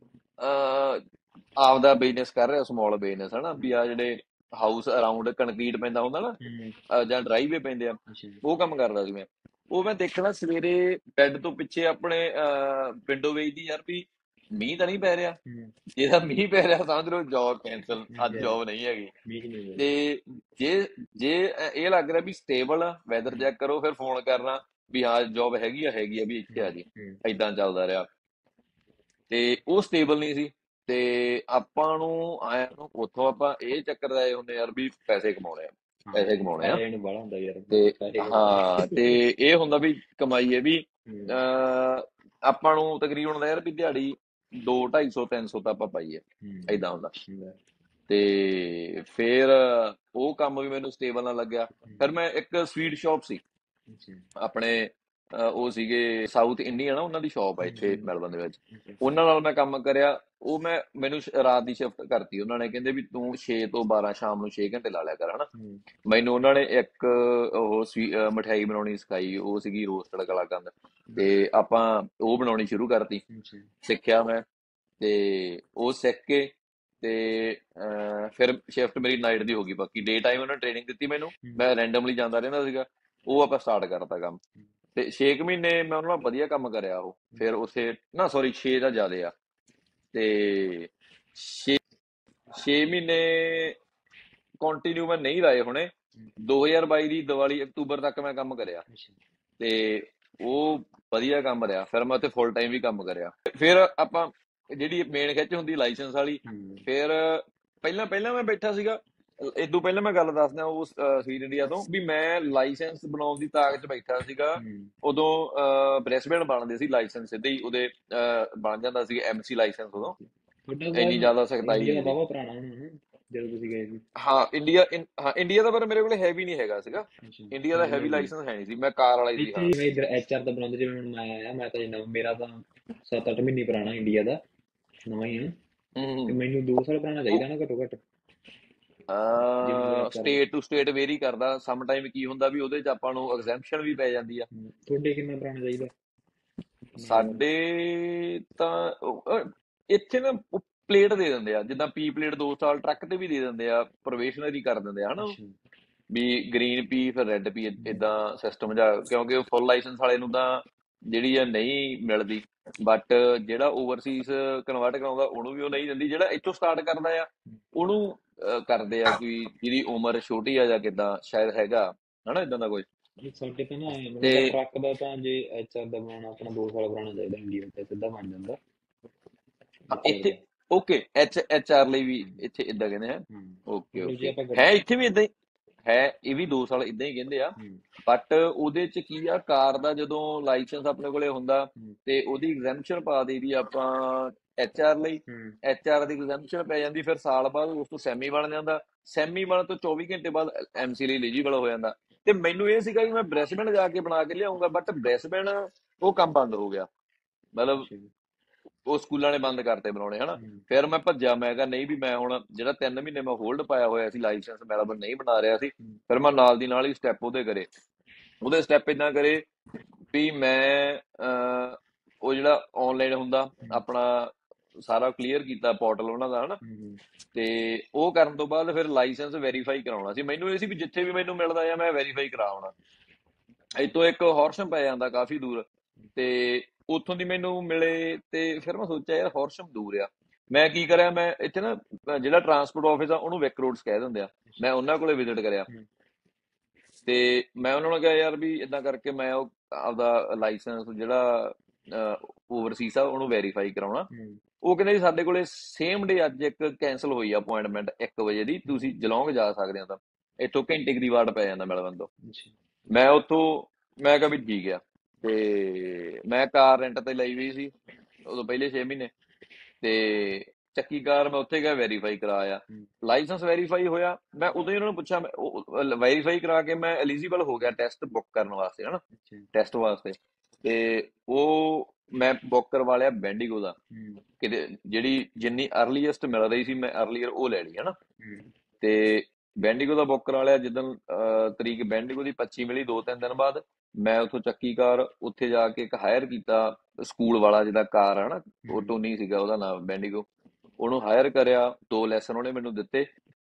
ਆਪਦਾ ਬਿਜ਼ਨਸ ਕਰ ਰਿਹਾ, ਸਮਾਲ ਬਿਜ਼ਨਸ ਹਨਾ, ਵੀ ਆ ਜਿਹੜੇ ਹਾਊਸ ਅਰਾਊਂਡ ਕੰਕਰੀਟ ਪੈਂਦਾ ਹੁੰਦਾ ਨਾ ਜਾਂ ਡਰਾਈਵੇ ਪੈਂਦੇ ਆ, ਉਹ ਕੰਮ ਕਰਦਾ ਸੀ ਮੈਂ। ਉਹ ਮੈਂ ਦੇਖਣਾ ਸਵੇਰੇ ਬੈੱਡ ਤੋਂ ਪਿੱਛੇ ਆਪਣੇ ਵਿੰਡੋ ਵੇਚਦੀ ਯਾਰ ਵੀ ਮੀਂਹ ਤਾਂ ਨਹੀਂ ਪੈ ਰਿਹਾ। ਹੂੰ ਜੇ ਤਾਂ ਮੀਂਹ ਪੈ ਰਿਹਾ ਸਮਝ ਲਓ ਜੌਬ ਕੈਂਸਲ, ਅੱਜ ਜੈ ਜੌਬ ਨਹੀਂ ਹੈਗੀ। ਮੀਂਹ ਨਹੀਂ ਪੈ ਤੇ ਜੇ ਜੇ ਇਹ ਲੱਗ ਰਿਹਾ ਵੀ ਸਟੇਬਲ ਆ, ਵੈਦਰ ਚੈੱਕ ਕਰੋ, ਫਿਰ ਫੋਨ ਕਰਨਾ ਵੀ ਹਾਂ ਜੌਬ ਹੈਗੀ ਆ ਵੀ ਇੱਥੇ ਆ ਜੀ। ਹੂੰ ਏਦਾਂ ਚੱਲਦਾ ਰਿਹਾ ਤੇ ਉਹ ਸਟੇਬਲ ਨਹੀਂ ਸੀ। ਤੇ ਆਪਾਂ ਨੂੰ ਆਇਆ ਨੂੰ ਉੱਥੋਂ ਆਪਾਂ ਇਹ ਚੱਕਰ ਦਾ ਆਏ ਹੁੰਦੇ ਯਾਰ ਵੀ ਪੈਸੇ ਕਮਾਉਣੇ ਆ, ਹਾਂ ਪੈਸੇ ਕਮਾਉਣੇ ਆ। ਪੈਸੇ ਨੂੰ ਬਾਹਲਾ ਹੁੰਦਾ ਯਾਰ ਤੇ ਪੈਸੇ ਹਾਂ ਤੇ ਇਹ ਹੁੰਦਾ ਵੀ ਕਮਾਈਏ ਵੀ ਹੂੰ ਆਪਾਂ ਨੂੰ ਤਕਰੀਬਨ ਹੁੰਦਾ ਯਾਰ ਵੀ ਦਿਹਾੜੀ 200-250-300 ਤਾਂ ਆਪਾਂ ਪਾਈਏ, ਹੂੰ ਏਦਾਂ ਹੁੰਦਾ। ਹੁੰਦਾ। ਤੇ ਫਿਰ ਉਹ ਕੰਮ ਵੀ ਮੈਨੂੰ ਸਟੇਬਲ ਨਾ ਲੱਗਿਆ। ਫਿਰ ਮੈਂ ਇੱਕ ਸਵੀਟ ਸ਼ਾਪ ਸੀ ਅੱਛਾ ਆਪਣੇ, ਉਹ ਸੀਗੇ ਸਾਊਥ ਇੰਡੀਅਨ ਆ, ਉਹਨਾਂ ਦੀ ਸ਼ਾਪ ਆ ਇੱਥੇ ਮੈਲਬਨ ਦੇ ਵਿੱਚ। ਅੱਛਾ ਉਹਨਾਂ ਨਾਲ ਮੈਂ ਕੰਮ ਕਰਿਆ। ਉਹ ਮੈਨੂੰ ਰਾਤ ਦੀ ਸ਼ਿਫਟ ਕਰਤੀ ਉਹਨਾਂ ਨੇ, ਕਹਿੰਦੇ ਵੀ ਤੂੰ 6 ਤੋਂ 12 ਸ਼ਾਮ ਨੂੰ 6 ਘੰਟੇ ਲਾ ਲਿਆ ਕਰ ਹਨਾ। ਹੂੰ ਮੈਨੂੰ ਉਹਨਾਂ ਨੇ ਇੱਕ ਮਠਿਆਈ ਬਣਾਉਣੀ ਸਿਖਾਈ, ਉਹ ਸੀਗੀ ਰੋਸਟਡ ਕਲਾਕੰਦ। ਤੇ ਆਪਾਂ ਉਹ ਬਣਾਉਣੀ ਸ਼ੁਰੂ ਕਰਤੀ, ਅੱਛਾ ਸਿੱਖਿਆ ਮੈਂ। ਤੇ ਉਹ ਸਿੱਖ ਕੇ ਤੇ ਫਿਰ ਸ਼ਿਫਟ ਮੇਰੀ ਨਾਈਟ ਦੀ ਹੋ ਗਈ। ਬਾਕੀ ਡੇ ਟਾਈਮ ਉਹਨਾਂ ਟ੍ਰੇਨਿੰਗ ਦਿੱਤੀ ਮੈਨੂੰ, ਮੈਂ ਰੈਂਡਮਲੀ ਜਾਂਦਾ ਰਹਿੰਦਾ ਸੀਗਾ। ਉਹ ਆਪਾਂ ਸਟਾਰਟ ਕਰਤਾ ਕੰਮ। ਤੇ 6 ਮਹੀਨੇ ਮੈਂ ਉਹਨਾਂ ਨਾਲ ਵਧੀਆ ਕੰਮ ਕਰਿਆ। ਉਹ ਫਿਰ ਉੱਥੇ ਨਾ ਸੌਰੀ 6 ਦਾ ਜ਼ਿਆਦੇ ਆ। ਤੇ 6 ਮਹੀਨੇ ਕੰਟੀਨਿਊ ਮੈਂ ਨਹੀਂ ਲਾਏ ਹੋਣੇ। 2022 ਦੀ ਦੀਵਾਲੀ ਅਕਤੂਬਰ ਤੱਕ ਮੈਂ ਕੰਮ ਕਰਿਆ ਅੱਛਾ ਤੇ ਉਹ ਵਧੀਆ ਕੰਮ ਰਿਹਾ। ਫਿਰ ਮੈਂ ਉੱਥੇ ਫੁੱਲ ਟਾਈਮ ਵੀ ਕੰਮ ਕਰਿਆ। ਫਿਰ ਆਪਾਂ ਜਿਹੜੀ ਮੇਨ ਖਿੱਚ ਹੁੰਦੀ ਲਾਇਸੈਂਸ ਵਾਲੀ, ਫਿਰ ਪਹਿਲਾਂ ਪਹਿਲਾਂ ਮੈਂ ਬੈਠਾ ਸੀਗਾ। ਇਦੋਂ ਪਹਿਲਾਂ ਮੈਂ ਗੱਲ ਦੱਸਦਾ ਉਸ ਸਵੀਟ ਇੰਡੀਆ ਤੋਂ ਵੀ ਮੈਂ ਲਾਇਸੈਂਸ ਬਣਾਉਣ ਦੀ ਤਾਕ 'ਚ ਬੈਠਾ ਸੀਗਾ। ਉਦੋਂ ਬ੍ਰਿਸਬੇਨ ਬਣਦੇ ਸੀ ਲਾਇਸੈਂਸ, ਸਿੱਧੇ ਹੀ ਉਹਦੇ ਬਣ ਜਾਂਦਾ ਸੀ MC ਲਾਇਸੈਂਸ। ਉਦੋਂ ਤੁਹਾਡਾ ਤਾਂ ਇੰਨੀ ਜ਼ਿਆਦਾ ਸਖਤਾਈ ਇੰਡੀਆ ਨਹੀਂ ਸੀ। ਵਾਹਵਾ ਪੁਰਾਣਾ ਹੋਣਾ ਨਾ ਜਦੋਂ ਤੁਸੀਂ ਗਏ ਸੀ। ਹਾਂ ਇੰਡੀਆ ਦਾ, ਪਰ ਮੇਰੇ ਕੋਲ ਹੈਵੀ ਨਹੀਂ ਹੈਗਾ ਸੀਗਾ। ਇੰਡੀਆ ਦਾ ਹੈਵੀ ਲਾਇਸੈਂਸ ਹੈ ਨਹੀਂ ਸੀ, ਮੈਂ ਕਾਰ ਵਾਲਾ ਹੀ ਸੀ। ਇੱਥੇ ਹਾਂ ਜਿਵੇਂ ਇੱਧਰ HR ਦਾ ਬਣਾਉਂਦੇ, ਜਿਵੇਂ ਹੁਣ ਮੈਂ ਆਇਆ, ਮੈਂ ਤਾਂ ਜਿੰਨਾ ਮੇਰਾ ਤਾਂ 7-8 ਮਹੀਨੇ ਪੁਰਾਣਾ ਇੰਡੀਆ ਦਾ, ਨਵਾਂ ਹੀ ਆ। ਤੇ ਮੈਨੂੰ 2 ਸਾਲ ਪੁਰਾਣਾ ਚਾਹੀਦਾ ਨਾ ਘੱਟੋ ਘੱਟ, ਜਿਵੇਂ HR state to state vary ਕਰਦਾ। ਸਮ ਟਾਈਮ ਕੀ ਹੁੰਦਾ ਵੀ ਉਹਦੇ 'ਚ ਆਪਾਂ ਨੂੰ ਐਗਜ਼ੈਂਪਸ਼ਨ ਵੀ ਪੈ ਜਾਂਦੀ ਆ। ਤੁਹਾਡੇ ਕਿੰਨਾ ਪੁਰਾਣਾ ਚਾਹੀਦਾ? ਸਾਡੇ ਤਾਂ ਇੱਥੇ ਨਾ ਪਲੇਟ ਦੇ ਦਿੰਦੇ ਆ, ਜਿੱਦਾਂ ਪੀ ਪਲੇਟ 2 ਸਾਲ ਟਰੱਕ ਤੇ ਵੀ ਦੇ ਦਿੰਦੇ ਆ, ਪ੍ਰੋਬੇਸ਼ਨਰੀ ਕਰ ਦਿੰਦੇ ਆ ਹਨਾ। ਵੀ ਗ੍ਰੀਨ ਪੀ ਫਿਰ ਰੈੱਡ ਪੀ, ਇਦਾਂ ਸਿਸਟਮ ਜਾ। ਕਿਉਂਕਿ ਫੁੱਲ ਲਾਇਸੈਂਸ ਵਾਲੇ ਨੂੰ ਤਾਂ ਜਿਹੜੀ ਆ ਨਹੀਂ ਮਿਲਦੀ, ਬਟ ਜਿਹੜਾ ਓਵਰਸੀਜ਼ ਕਨਵਰਟ ਕਰਾਉਂਦਾ ਉਹਨੂੰ ਵੀ ਉਹ ਨਹੀਂ ਦਿੰਦੀ। ਜਿਹੜਾ ਇੱਥੋਂ ਸਟਾਰਟ ਕਰਦਾ ਆ ਉਹਨੂੰ ਕਰਦੇ ਆ ਕਿ ਜਿਹਦੀ ਉਮਰ ਛੋਟੀ ਆ ਜਾਂ ਕਿੱਦਾਂ, ਸ਼ਾਇਦ ਹੈਗਾ ਹਨਾ ਇਦਾਂ ਦਾ ਕੁਝ। ਸਾਡੇ ਤਾਂ ਨਾ ਤੇ ਮਤਲਬ ਟਰੱਕ ਦਾ ਤਾਂ ਜੇ HR ਦਾ ਬਣਾਉਣਾ ਆਪਣਾ 2 ਸਾਲ ਪੁਰਾਣਾ ਚਾਹੀਦਾ, ਇੰਡੀਆ ਤੇ ਸਿੱਧਾ ਬਣ ਜਾਂਦਾ HR ਇੱਥੇ ਦਾ। ਓਕੇ HR ਲਈ ਵੀ ਇੱਥੇ ਇਦਾਂ ਕਹਿੰਦੇ ਆ। ਓਕੇ ਮਤਲਬ ਜੇ ਓਕੇ, ਆਪਾਂ ਹੈ ਇੱਥੇ ਵੀ ਇਦਾਂ ਹੀ ਹੈ। ਇਹ ਵੀ 2 ਸਾਲ ਇਦਾਂ ਹੀ ਕਹਿੰਦੇ ਆ। ਬਟ ਉਹਦੇ ਚ ਕੀ ਆ, ਕਾਰ ਦਾ ਜਦੋਂ ਲਾਇਸੈਂਸ ਆਪਣੇ ਕੋਲੇ ਹੁੰਦਾ ਤੇ ਉਹਦੀ ਐਗਜ਼ੈਂਪਸ਼ਨ ਪਾ ਦੇਈਦੀ ਆਪਾਂ HR ਲਈ। HR ਦੀ ਐਗਜ਼ੈਂਪਸ਼ਨ ਪੈ ਜਾਂਦੀ, ਫਿਰ ਸਾਲ ਬਾਅਦ ਉਸ ਤੋਂ ਸੈਮੀ ਬਣ ਜਾਂਦਾ। ਸੈਮੀ ਬਣਨ ਤੋਂ 24 ਘੰਟੇ ਬਾਅਦ MC ਲਈ ਐਲੀਜੀਬਲ ਹੋ ਜਾਂਦਾ। ਤੇ ਮੈਨੂੰ ਇਹ ਸੀਗਾ ਕਿ ਮੈਂ ਬ੍ਰਿਸਬੇਨ ਜਾ ਕੇ ਬਣਾ ਕੇ ਲਿਆਉਂਗਾ, ਬਟ ਬ੍ਰਿਸਬੇਨ ਉਹ ਕੰਮ ਬੰਦ ਹੋ ਗਿਆ। ਮਤਲਬ ਉਹ ਸਕੂਲਾਂ ਨੇ ਬੰਦ ਕਰਤੇ ਬਣਾਉਣੇ ਹਨਾ। ਫਿਰ ਮੈਂ ਭੱਜਿਆ, ਮੈਂ ਕਿਹਾ ਨਹੀਂ ਵੀ ਮੈਂ ਹੁਣ ਜਿਹੜਾ 3 ਮਹੀਨੇ ਮੈਂ ਹੋਲਡ ਪਾਇਆ ਹੋਇਆ ਸੀ ਲਾਇਸੈਂਸ, ਮੈਲਬਨ ਨਹੀਂ ਬਣਾ ਰਿਹਾ ਸੀ। ਫਿਰ ਮੈਂ ਨਾਲ ਦੀ ਨਾਲ ਹੀ ਸਟੈਪ ਉਹਦੇ ਸਟੈਪ ਇਦਾਂ ਕਰੇ ਵੀ ਮੈਂ ਉਹ ਜਿਹੜਾ ਆਨਲਾਈਨ ਹੁੰਦਾ ਆਪਣਾ ਸਾਰਾ ਕਲੀਅਰ ਕੀਤਾ ਪੋਰਟਲ ਉਹਨਾਂ ਦਾ ਹਨਾ। ਤੇ ਉਹ ਕਰਨ ਤੋਂ ਬਾਅਦ ਫਿਰ ਲਾਇਸੈਂਸ ਵੈਰੀਫਾਈ ਕਰਾਉਣਾ ਸੀ। ਮੈਨੂੰ ਇਹ ਸੀ ਵੀ ਜਿੱਥੇ ਵੀ ਮੈਨੂੰ ਮਿਲਦਾ ਆ ਮੈਂ ਵੈਰੀਫਾਈ ਕਰਾਉਣਾ। ਇੱਥੋਂ ਇੱਕ ਹੌਰਸ਼ਮ ਪੈ ਜਾਂਦਾ ਕਾਫੀ ਦੂਰ, ਤੇ ਉੱਥੋਂ ਦੀ ਮੈਨੂੰ ਮਿਲੇ। ਤੇ ਫਿਰ ਮੈਂ ਸੋਚਿਆ ਯਾਰ ਹੌਰਸ਼ਮ ਦੂਰ ਆ, ਮੈਂ ਕੀ ਕਰਿਆ, ਮੈਂ ਇੱਥੇ ਨਾ ਜਿਹੜਾ ਟਰਾਂਸਪੋਰਟ ਆਫਿਸ ਆ ਉਹਨੂੰ ਵਿਕ ਰੋਡਸ ਕਹਿ ਦਿੰਦੇ ਆ, ਮੈਂ ਉਹਨਾਂ ਕੋਲੇ ਵਿਜ਼ਿਟ ਕਰਿਆ। ਤੇ ਮੈਂ ਉਹਨਾਂ ਨੂੰ ਕਿਹਾ ਯਾਰ ਵੀ ਇਦਾਂ ਕਰਕੇ ਮੈਂ ਉਹ ਆਪਦਾ ਲਾਇਸੈਂਸ ਜਿਹੜਾ ਓਵਰਸੀਜ਼ ਆ ਉਹਨੂੰ ਵੈਰੀਫਾਈ ਕਰਾਉਣਾ। ਉਹ ਕਹਿੰਦੇ ਜੀ ਸਾਡੇ ਕੋਲੇ ਸੇਮ ਡੇ ਅੱਜ ਇੱਕ ਕੈਂਸਲ ਹੋਈ ਆ ਅਪੁਆਇੰਟਮੈਂਟ 1 ਵਜੇ ਦੀ, ਤੁਸੀਂ ਜਲੌਂਗ ਜਾ ਸਕਦੇ ਹੋ। ਤਾਂ ਇੱਥੋਂ ਘੰਟੇ ਕੁ ਦੀ ਵਾਟ ਪੈ ਜਾਂਦਾ ਮੈਲਬਨ ਤੋਂ। ਮੈਂ ਉੱਥੋਂ ਮੈਂ ਕਿਹਾ ਵੀ ਠੀਕ ਆ। ਤੇ ਮੈਂ ਕਾਰ ਰੈਂਟ ਤੇ ਲਈ ਹੋਈ ਸੀ ਉਦੋਂ ਪਹਿਲੇ 6 ਮਹੀਨੇ। ਤੇ ਚੱਕੀ ਕਾਰ ਮੈਂ ਉੱਥੇ ਗਿਆ, ਵੈਰੀਫਾਈ ਕਰਾਇਆ, ਲਾਇਸੈਂਸ ਵੈਰੀਫਾਈ ਹੋਇਆ। ਮੈਂ ਉਦੋਂ ਹੀ ਉਹਨਾਂ ਨੂੰ ਪੁੱਛਿਆ, ਵੈਰੀਫਾਈ ਕਰਾ ਕੇ ਮੈਂ ਐਲੀਜੀਬਲ ਹੋ ਗਿਆ ਟੈਸਟ ਬੁੱਕ ਕਰਨ ਵਾਸਤੇ ਹਨਾ, ਟੈਸਟ ਵਾਸਤੇ। ਤੇ ਉਹ ਮੈਂ ਬੁੱਕ ਕਰਵਾ ਲਿਆ ਬੈਂਡੀਗੋ ਦਾ। ਕਿਤੇ ਜਿਹੜੀ ਜਿੰਨੀ ਅਰਲੀਐਸਟ ਮਿਲ ਰਹੀ ਸੀ ਮੈਂ ਅਰਲੀਅਰ ਉਹ ਲੈ ਲਈ ਹਨਾ। ਤੇ ਬੈਂਡੀਗੋ ਦਾ ਬੁੱਕ ਕਰਾ ਲਿਆ। ਜਿੱਦਣ ਤਰੀਕ ਬੈਂਡੀਗੋ ਦੀ 25 ਮਿਲੀ, 2-3 ਦਿਨ ਬਾਅਦ ਮੈਂ ਉੱਥੋਂ ਚੱਕੀ ਕਾਰ ਉੱਥੇ ਜਾ ਕੇ ਇੱਕ ਹਾਇਰ ਕੀਤਾ, ਸਕੂਲ ਵਾਲਾ ਜਿਹਦਾ ਕਾਰ ਹੈ ਨਾ, ਉਹ ਟੋਨੀ ਸੀਗਾ ਉਹਦਾ ਨਾਮ, ਬੈਂਡੀਗੋ। ਉਹਨੂੰ ਹਾਇਰ ਕਰਿਆ, 2 ਲੈਸਨ ਉਹਨੇ ਮੈਨੂੰ ਦਿੱਤੇ।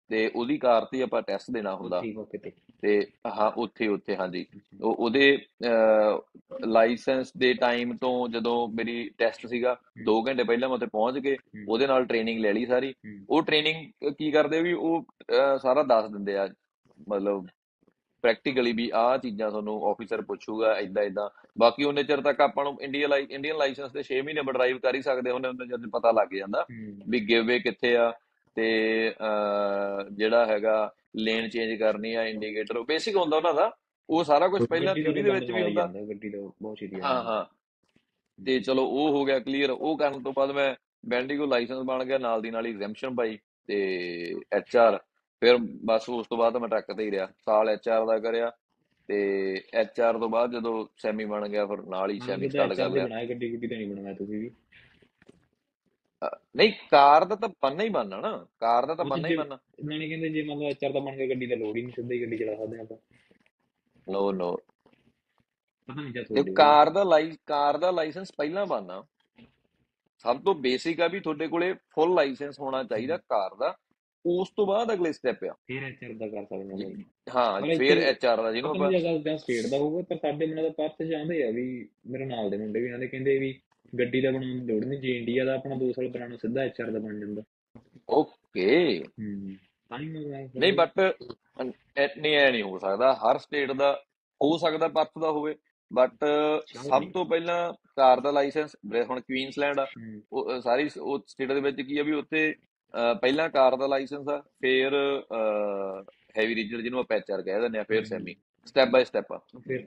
ਤੇ ਉਹਦੀ ਕਾਰ ਤੇ ਆਪਾਂ ਟੈਸਟ ਦੇਣਾ ਹੁੰਦਾ ਉੱਥੇ ਹੀ ਮੌਕੇ ਤੇ। ਤੇ ਹਾਂ ਉੱਥੇ ਹਾਂਜੀ ਉਹਦੇ ਲਾਇਸੈਂਸ ਦੇ ਟਾਈਮ ਤੋਂ ਜਦੋਂ ਮੇਰੀ ਟੈਸਟ ਸੀਗਾ 2 ਘੰਟੇ ਪਹਿਲਾਂ ਮੈਂ ਉੱਥੇ ਪਹੁੰਚ ਕੇ ਉਹਦੇ ਨਾਲ ਟ੍ਰੇਨਿੰਗ ਲੈ ਲਈ ਸਾਰੀ। ਉਹ ਟ੍ਰੇਨਿੰਗ ਕੀ ਕਰਦੇ ਵੀ ਉਹ ਸਾਰਾ ਦੱਸ ਦਿੰਦੇ ਆ, ਮਤਲਬ ਪ੍ਰੈਕਟੀਕਲੀ ਵੀ ਆਹ ਚੀਜ਼ਾਂ ਤੁਹਾਨੂੰ ਆਫੀਸਰ ਪੁੱਛੂਗਾ ਏਦਾਂ। ਬਾਕੀ ਉਹਨੇ ਚਿਰ ਤੱਕ ਆਪਾਂ ਨੂੰ ਇੰਡੀਅਨ ਲਾਇਸੈਂਸ ਤੇ 6 ਮਹੀਨੇ ਡਰਾਈਵ ਕਰ ਹੀ ਸਕਦੇ, ਉਹਨੇ ਜਦ ਪਤਾ ਲੱਗ ਜਾਂਦਾ ਵੀ ਗਿਵਵੇ ਕਿੱਥੇ ਆ ਤੇ ਜਿਹੜਾ ਹੈਗਾ ਲੇਨ ਚੇਂਜ ਕਰਨੀ ਆ, ਇੰਡੀਕੇਟਰ ਬੇਸਿਕ ਹੁੰਦਾ ਉਹਨਾਂ ਦਾ, ਉਹ ਸਾਰਾ ਕੁਝ ਪਹਿਲਾਂ ਥਿਊਰੀ ਦੇ ਵਿੱਚ ਵੀ ਹੁੰਦਾ। ਗੱਡੀ ਦਾ ਬਹੁਤ ਛੇਤੀ ਹਾਂ ਤੇ ਚਲੋ ਉਹ ਹੋ ਗਿਆ ਕਲੀਅਰ। ਉਹ ਕਰਨ ਤੋਂ ਬਾਅਦ ਮੈਂ ਬੈਂਡੀਗੋ ਲਾਇਸੈਂਸ ਬਣ ਗਿਆ, ਨਾਲ ਦੀ ਨਾਲ ਐਗਜ਼ੈਂਪਸ਼ਨ ਪਾਈ ਤੇ HR। ਫਿਰ ਬਸ ਉਸ ਤੋਂ ਬਾਅਦ ਮੈਂ ਟਰੱਕ ਤੇ ਹੀ ਰਿਹਾ, ਸਾਲ HR ਦਾ ਕਰਿਆ ਤੇ HR ਤੋਂ ਬਾਅਦ ਜਦੋਂ ਸੈਮੀ ਬਣ ਗਿਆ ਫਿਰ ਨਾਲ ਹੀ ਸੈਮੀ ਸਟਾਰਟ ਕਰ ਲਿਆ। ਗੱਡੀ ਗੁੱਡੀ ਤਾਂ ਨਹੀਂ ਬਣਾਇਆ ਤੁਸੀਂ ਵੀ? ਨਹੀਂ, ਕਾਰ ਦਾ ਤਾਂ ਬਣਨਾ ਹੀ ਬਣਨਾ ਨਾ, ਕਾਰ ਦਾ ਤਾਂ ਬਣਨਾ ਹੀ ਬਣਨਾ। ਨਾਲੇ ਕਹਿੰਦੇ ਜੇ ਮੰਨ ਲਓ HR ਦਾ ਬਣ ਗਿਆ ਗੱਡੀ ਦਾ ਲੋੜ ਹੀ ਨਹੀਂ, ਸਿੱਧਾ ਹੀ ਗੱਡੀ ਚਲਾ ਸਕਦੇ ਆਪਾਂ। ਨੋ ਪਤਾ ਨਹੀਂ ਜਾਂ ਤੇ ਕਾਰ ਦਾ ਲਾਇਸੈਂਸ ਪਹਿਲਾਂ ਬਣਨਾ। ਸਭ ਤੋਂ ਬੇਸਿਕ ਆ ਵੀ ਤੁਹਾਡੇ ਕੋਲੇ ਫੁੱਲ ਲਾਇਸੈਂਸ ਹੋਣਾ ਚਾਹੀਦਾ ਕਾਰ ਦਾ, ਉਸ ਤੋਂ ਬਾਅਦ ਅਗਲੇ ਸਟੈਪ ਆ ਫਿਰ HR ਦਾ ਕਰ ਸਕਦੇ ਹਾਂ, ਫਿਰ HR ਦਾ ਜਿਹਨੂੰ ਆਪਾਂ ਜਾਂ ਸਟੇਟ ਦਾ ਹੋਊਗਾ। ਪਰ ਸਾਡੇ ਮੁੰਡੇ ਦਾ ਪਰਸ ਚਾਹੁੰਦੇ ਆ ਵੀ, ਮੇਰੇ ਨਾਲ ਦੇ ਮੁੰਡੇ ਵੀ ਆਂਦੇ, ਕਹਿੰਦੇ ਵੀ ਗੱਡੀ ਦਾ ਬਣਾਉਣ ਦੀ ਲੋੜ ਨਹੀਂ, ਜੇ ਇੰਡੀਆ ਦਾ ਆਪਣਾ 2 ਸਾਲ ਪੁਰਾਣਾ ਸਿੱਧਾ HR ਦਾ ਬਣ ਜਾਂਦਾ। ਓਕੇ ਨਹੀਂ ਬਟ ਨਹੀਂ, ਐ ਨਹੀਂ ਹੋ ਸਕਦਾ, ਹਰ ਸਟੇਟ ਦਾ ਹੋ ਸਕਦਾ ਪਰਸ ਦਾ ਹੋਵੇ, ਬਟ ਸਭ ਤੋਂ ਪਹਿਲਾਂ ਕਾਰ ਦਾ ਲਾਇਸੈਂਸ। ਹੁਣ ਕੁਈਨਸਲੈਂਡ ਆ, ਉਹ ਸਾਰੀ ਉਹ ਸਟੇਟ ਦੇ ਵਿੱਚ ਕੀ ਆ ਵੀ ਉੱਥੇ ਪਹਿਲਾਂ ਕਾਰ ਦਾ ਲਾਇਸੈਂਸ ਆ, ਫਿਰ ਹੈਵੀ ਰੀਜਨਲ ਜਿਹਨੂੰ ਆਪਾਂ HR ਕਹਿ ਦਿੰਦੇ ਆ, ਫਿਰ ਸੈਮੀ, ਸਟੈਪ ਬਾਈ ਸਟੈਪ ਆ। ਫਿਰ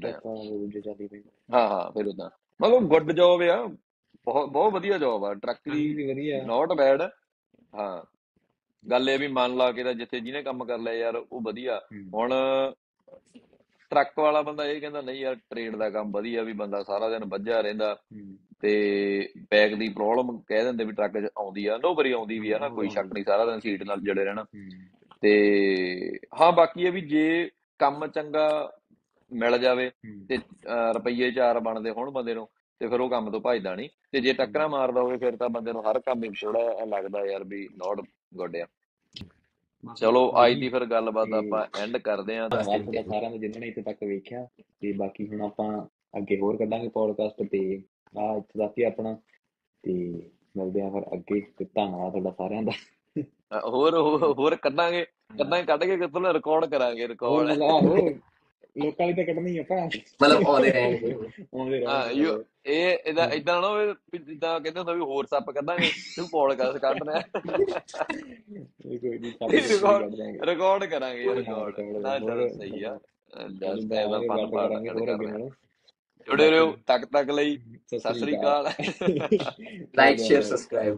ਹਾਂ ਫਿਰ ਉਦਾਂ ਮਤਲਬ ਗੁੱਡ ਜੋਬ ਆ, ਬਹੁਤ ਵਧੀਆ ਜੋਬ ਆ ਟਰੱਕ ਦੀ, ਨੋਟ ਬੈਡ। ਹਾਂ ਗੱਲ ਇਹ ਵੀ ਮਨ ਲਾ ਕੇ ਤਾਂ ਜਿੱਥੇ ਜਿਹਨੇ ਕੰਮ ਕਰ ਲਿਆ ਯਾਰ ਉਹ ਵਧੀਆ। ਹੁਣ ਟਰੱਕ ਵਾਲਾ ਬੰਦਾ ਇਹ ਕਹਿੰਦਾ ਨਹੀਂ ਯਾਰ ਟ੍ਰੇਡ ਦਾ ਕੰਮ ਵਧੀਆ, ਵੀ ਬੰਦਾ ਸਾਰਾ ਦਿਨ ਵੱਝਿਆ ਰਹਿੰਦਾ ਤੇ ਬੈਕ ਦੀ ਪ੍ਰੋਬਲਮ ਕਹਿ ਦਿੰਦੇ ਵੀ ਟਰੱਕ 'ਚ ਆਉਂਦੀ ਆ, ਨੋ ਵਾਰੀ ਆਉਂਦੀ ਵੀ ਆ ਨਾ, ਕੋਈ ਸ਼ੱਕ ਨਹੀਂ, ਸਾਰਾ ਦਿਨ ਸੀਟ ਨਾਲ ਜੜੇ ਰਹਿਣਾ। ਤੇ ਹਾਂ ਬਾਕੀ ਇਹ ਵੀ ਜੇ ਕੰਮ ਚੰਗਾ ਮਿਲ ਜਾਵੇ ਤੇ ਰੁਪਈਏ 4 ਬਣਦੇ ਹੋਣ ਬੰਦੇ ਨੂੰ, ਤੇ ਫਿਰ ਉਹ ਕੰਮ ਤੋਂ ਭੱਜਦਾ ਨਹੀਂ। ਤੇ ਜੇ ਟੱਕਰਾਂ ਮਾਰਦਾ ਹੋਵੇ ਫਿਰ ਤਾਂ ਬੰਦੇ ਨੂੰ ਹਰ ਕੰਮ ਹੀ ਥੋੜਾ ਲੱਗਦਾ ਯਾਰ ਵੀ ਨੋਟ ਗੁੱਡ ਆ। ਚਲੋ ਅੱਜ ਦੀ ਫਿਰ ਗੱਲਬਾਤ ਆਪਾਂ ਐਂਡ ਕਰਦੇ ਹਾਂ। ਧੰਨਵਾਦ ਤੁਹਾਡਾ ਸਾਰਿਆਂ ਦਾ ਜਿਨ੍ਹਾਂ ਨੇ ਇੱਥੇ ਤੱਕ ਵੇਖਿਆ। ਤੇ ਬਾਕੀ ਹੁਣ ਆਪਾਂ ਅੱਗੇ ਹੋਰ ਕੱਢਾਂਗੇ ਪੋਡਕਾਸਟ, ਤੇ ਆਹ ਇੱਥੇ ਤੱਕ ਹੀ ਆਪਣਾ, ਤੇ ਮਿਲਦੇ ਆ ਫਿਰ ਅੱਗੇ। ਤੇ ਧੰਨਵਾਦ ਤੁਹਾਡਾ ਸਾਰਿਆਂ ਦਾ। ਹੋਰ ਕੱਢਾਂਗੇ ਕੱਢ ਕੇ ਕਿੱਥੋਂ ਰਿਕਾਰਡ ਕਰਾਂਗੇ, ਰਿਕਾਰਡ ਲੋਕਾਂ ਲਈ ਤਾਂ ਕੱਢਣੀ ਆਪਾਂ, ਮਤਲਬ ਆਉਂਦੇ ਰਹਿਣਗੇ। ਇਹ ਏਦਾਂ ਨਾ ਹੋਵੇ ਜਿੱਦਾਂ ਕਹਿੰਦੇ ਹੁੰਦਾ ਵੀ ਹੋਰ ਸੱਪ ਕੱਢਾਂਗੇ, ਤੂੰ ਪੋਡਕਾਸਟ ਕੱਢਣਾ ਰਿਕਾਰਡ ਕਰਾਂਗੇ ਯਾਰ, ਰਿਕਾਰਡ ਸਹੀ ਆ। ਜੁੜੇ ਰਹੋ, ਤੱਕ ਲਈ ਸਤਿ ਸ੍ਰੀ ਅਕਾਲ। ਲਾਈਕ ਸ਼ੇਅਰ ਸਬਸਕ੍ਰਾਈਬ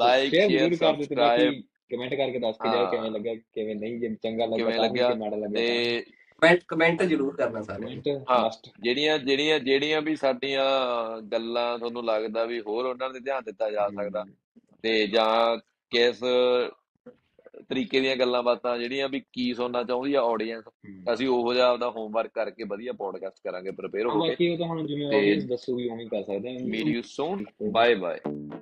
ਕਮੈਂਟ ਕਰਕੇ ਦੱਸ ਕੇ ਜਾਓ ਕਿਵੇਂ ਲੱਗਾ, ਕਿਵੇਂ ਨਹੀਂ, ਜੇ ਚੰਗਾ ਲੱਗਾ ਮਾੜਾ ਲੱਗਾ ਤੇ ਕਮੈਂਟ ਜ਼ਰੂਰ ਕਰਨਾ ਸਾਰੇ। ਜਿਹੜੀਆਂ ਵੀ ਸਾਡੀਆਂ ਗੱਲਾਂ ਤੁਹਾਨੂੰ ਲੱਗਦਾ ਵੀ ਹੋਰ ਉਹਨਾਂ ਤੇ ਧਿਆਨ ਦਿੱਤਾ ਜਾ ਸਕਦਾ, ਤੇ ਜਾਂ ਕਿਸ ਤਰੀਕੇ ਦੀਆਂ ਗੱਲਾਂ ਬਾਤਾਂ ਜਿਹੜੀਆਂ ਵੀ ਕੀ ਸੁਣਨਾ ਚਾਹੁੰਦੀ ਆ ਆਡੀਅנס, ਅਸੀਂ ਉਹੋ ਜਿਹਾ ਆਪਦਾ ਹੋਮਵਰਕ ਕਰਕੇ ਵਧੀਆ ਪੋਡਕਾਸਟ ਕਰਾਂਗੇ ਪ੍ਰਿਪੇਅਰ ਹੋ ਕੇ। ਬਾਕੀ ਉਹ ਤਾਂ ਹੁਣ ਜਿਵੇਂ ਆਡੀਅנס ਦੱਸੂਗੀ ਉਵੇਂ ਕਰ ਸਕਦੇ ਹਾਂ। Meet you soon, bye bye.